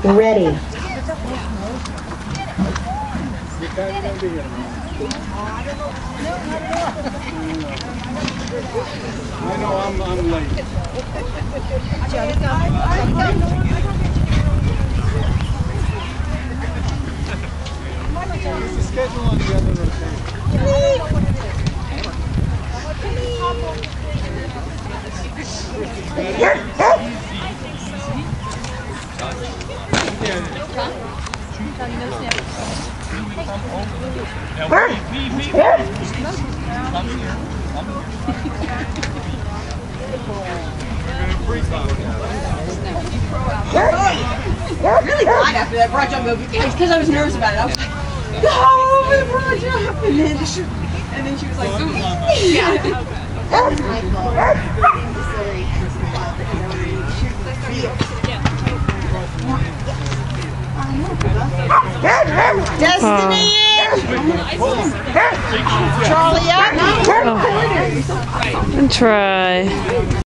ready. I know I'm late. What's the schedule on the other rotation? Really cried after that broad jump because I was nervous about it. I was like, oh, the broad jump, and then she was like, ooh. Yeah. That was my fault. Destiny! Charlie up! Oh. Try.